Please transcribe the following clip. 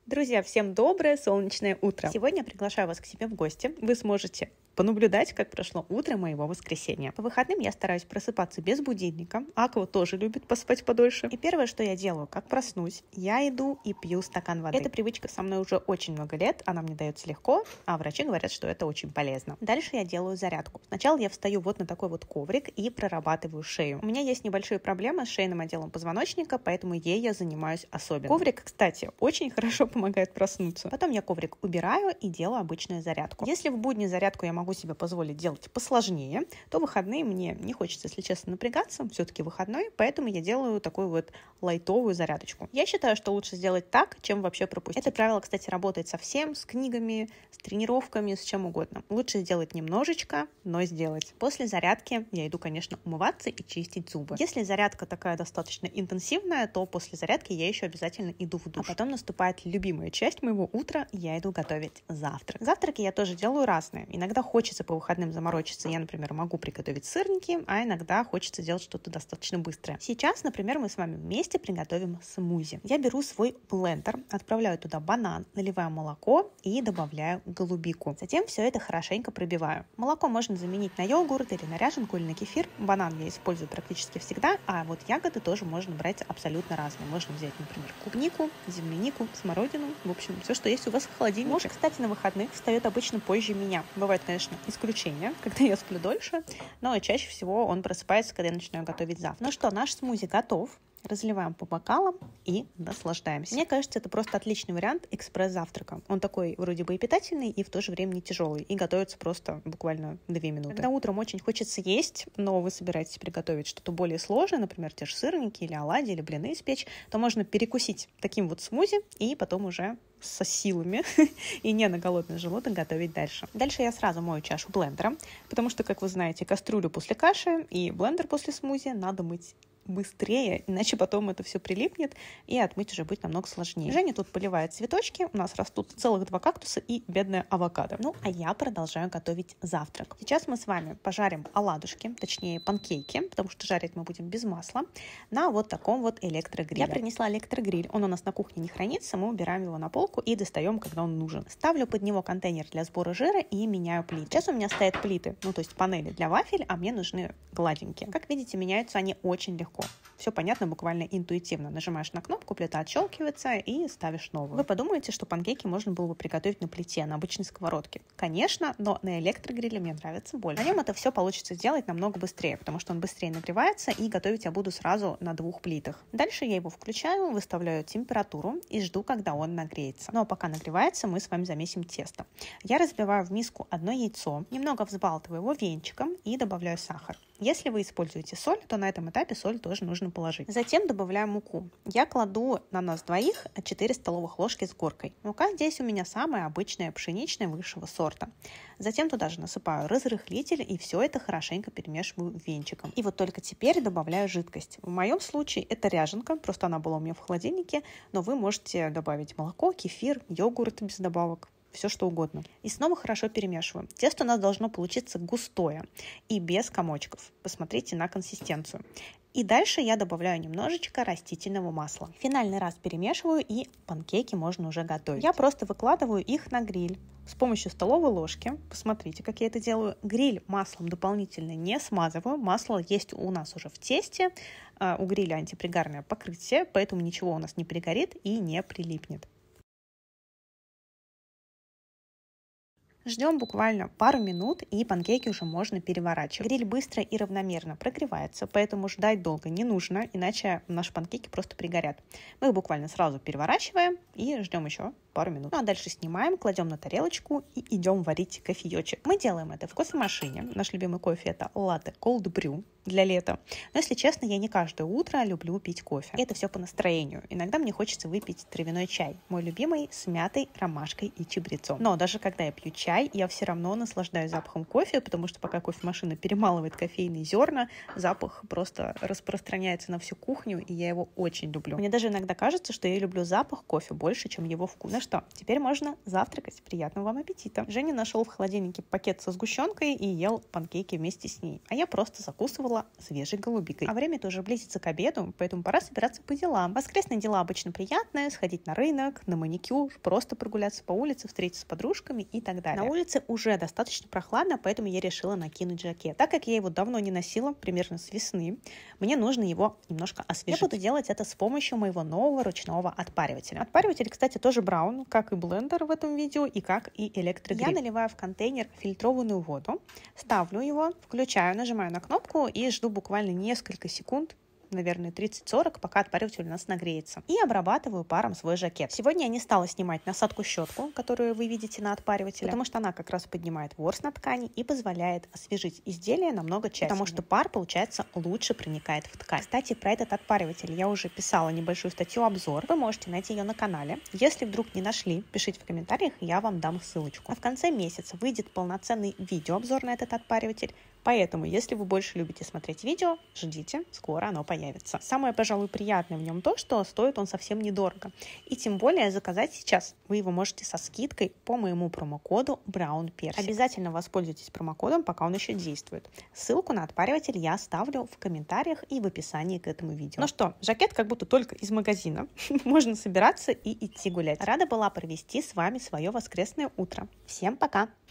Друзья, всем доброе солнечное утро! Сегодня я приглашаю вас к себе в гости. Вы сможете понаблюдать, как прошло утро моего воскресенья. По выходным я стараюсь просыпаться без будильника. Аква тоже любит поспать подольше. И первое, что я делаю, как проснусь, я иду и пью стакан воды. Эта привычка со мной уже очень много лет, она мне дается легко, а врачи говорят, что это очень полезно. Дальше я делаю зарядку. Сначала я встаю вот на такой вот коврик и прорабатываю шею. У меня есть небольшие проблемы с шейным отделом позвоночника, поэтому ей я занимаюсь особенно. Коврик, кстати, очень хорошо помогает проснуться. Потом я коврик убираю и делаю обычную зарядку. Если в будни зарядку я могу себе позволить делать посложнее, то в выходные мне не хочется, если честно, напрягаться, все-таки выходной, поэтому я делаю такую вот лайтовую зарядочку. Я считаю, что лучше сделать так, чем вообще пропустить. Это правило, кстати, работает со всем, с книгами, с тренировками, с чем угодно. Лучше сделать немножечко, но сделать. После зарядки я иду, конечно, умываться и чистить зубы. Если зарядка такая достаточно интенсивная, то после зарядки я еще обязательно иду в душ. А потом наступает любимая часть моего утра, я иду готовить завтрак. Завтраки я тоже делаю разные. Иногда хочется по выходным заморочиться. Я, например, могу приготовить сырники, а иногда хочется делать что-то достаточно быстрое. Сейчас, например, мы с вами вместе приготовим смузи. Я беру свой блендер, отправляю туда банан, наливаю молоко и добавляю голубику. Затем все это хорошенько пробиваю. Молоко можно заменить на йогурт или на ряженку или на кефир. Банан я использую практически всегда, а вот ягоды тоже можно брать абсолютно разные. Можно взять, например, клубнику, землянику, смородину, в общем, все, что есть у вас в холодильнике. Муж, кстати, на выходных встает обычно позже меня. Бывает, конечно, исключения, когда я сплю дольше, но чаще всего он просыпается, когда я начинаю готовить завтрак. Ну что, наш смузи готов. Разливаем по бокалам и наслаждаемся. Мне кажется, это просто отличный вариант экспресс-завтрака. Он такой вроде бы и питательный, и в то же время не тяжелый. И готовится просто буквально 2 минуты. Когда утром очень хочется есть, но вы собираетесь приготовить что-то более сложное, например, те же сырники или оладьи, или блины испечь, то можно перекусить таким вот смузи и потом уже со силами и не на голодный желудок готовить дальше. Дальше я сразу мою чашу блендером, потому что, как вы знаете, кастрюлю после каши и блендер после смузи надо мыть быстрее, иначе потом это все прилипнет, и отмыть уже будет намного сложнее. Женя тут поливает цветочки, у нас растут целых 2 кактуса и бедная авокадо. Ну, а я продолжаю готовить завтрак. Сейчас мы с вами пожарим оладушки, точнее панкейки, потому что жарить мы будем без масла, на вот таком вот электрогриле. Я принесла электрогриль, он у нас на кухне не хранится, мы убираем его на полку и достаем, когда он нужен. Ставлю под него контейнер для сбора жира и меняю плиты. Сейчас у меня стоят плиты, ну то есть панели для вафель, а мне нужны гладенькие. Как видите, меняются они очень легко. Все понятно, буквально интуитивно. Нажимаешь на кнопку, плита отщелкивается и ставишь новую. Вы подумаете, что панкейки можно было бы приготовить на плите, на обычной сковородке. Конечно, но на электрогриле мне нравится больше. На нем это все получится сделать намного быстрее, потому что он быстрее нагревается, и готовить я буду сразу на 2 плитах. Дальше я его включаю, выставляю температуру и жду, когда он нагреется. Ну а пока нагревается, мы с вами замесим тесто. Я разбиваю в миску 1 яйцо, немного взбалтываю его венчиком и добавляю сахар. Если вы используете соль, то на этом этапе соль тоже нужно положить. Затем добавляю муку. Я кладу на нас двоих 4 столовых ложки с горкой. Мука здесь у меня самая обычная пшеничная высшего сорта. Затем туда же насыпаю разрыхлитель и все это хорошенько перемешиваю венчиком. И вот только теперь добавляю жидкость. В моем случае это ряженка, просто она была у меня в холодильнике, но вы можете добавить молоко, кефир, йогурт без добавок. Все что угодно. И снова хорошо перемешиваем. Тесто у нас должно получиться густое и без комочков. Посмотрите на консистенцию. И дальше я добавляю немножечко растительного масла. Финальный раз перемешиваю, и панкейки можно уже готовить. Я просто выкладываю их на гриль с помощью столовой ложки. Посмотрите, как я это делаю. Гриль маслом дополнительно не смазываю. Масло есть у нас уже в тесте. У гриля антипригарное покрытие, поэтому ничего у нас не пригорит и не прилипнет. Ждем буквально пару минут, и панкейки уже можно переворачивать. Гриль быстро и равномерно прогревается, поэтому ждать долго не нужно, иначе наши панкейки просто пригорят. Мы их буквально сразу переворачиваем и ждем еще пару минут. Ну а дальше снимаем, кладем на тарелочку и идем варить кофеечек. Мы делаем это в кофемашине. Наш любимый кофе — это латте cold brew для лета. Но, если честно, я не каждое утро люблю пить кофе. Это все по настроению. Иногда мне хочется выпить травяной чай. Мой любимый с мятой, ромашкой и чабрецом. Но даже когда я пью чай, я все равно наслаждаюсь запахом кофе, потому что пока кофемашина перемалывает кофейные зерна, запах просто распространяется на всю кухню, и я его очень люблю. Мне даже иногда кажется, что я люблю запах кофе больше, чем его вкус. Ну что, теперь можно завтракать. Приятного вам аппетита. Женя нашел в холодильнике пакет со сгущенкой и ел панкейки вместе с ней. А я просто закусывала почувствовала свежей голубикой. А время тоже близится к обеду, поэтому пора собираться по делам. Воскресные дела обычно приятные: сходить на рынок, на маникюр, просто прогуляться по улице, встретиться с подружками и так далее. На улице уже достаточно прохладно, поэтому я решила накинуть жакет. Так как я его давно не носила, примерно с весны, мне нужно его немножко освежить. Я буду делать это с помощью моего нового ручного отпаривателя. Отпариватель, кстати, тоже Braun, как и блендер в этом видео, и как и электрогриль. Я наливаю в контейнер фильтрованную воду, ставлю его, включаю, нажимаю на кнопку и жду буквально несколько секунд, наверное, 30-40, пока отпариватель у нас нагреется. И обрабатываю паром свой жакет. Сегодня я не стала снимать насадку-щетку, которую вы видите на отпаривателе, потому что она как раз поднимает ворс на ткани и позволяет освежить изделие намного тщательнее, потому что пар, получается, лучше проникает в ткань. Кстати, про этот отпариватель я уже писала небольшую статью-обзор. Вы можете найти ее на канале. Если вдруг не нашли, пишите в комментариях, я вам дам ссылочку. А в конце месяца выйдет полноценный видеообзор на этот отпариватель. Поэтому, если вы больше любите смотреть видео, ждите, скоро оно появится. Самое, пожалуй, приятное в нем то, что стоит он совсем недорого. И тем более заказать сейчас вы его можете со скидкой по моему промокоду BrownPersik. Обязательно воспользуйтесь промокодом, пока он еще действует. Ссылку на отпариватель я оставлю в комментариях и в описании к этому видео. Ну что, жакет как будто только из магазина. Можно собираться и идти гулять. Рада была провести с вами свое воскресное утро. Всем пока!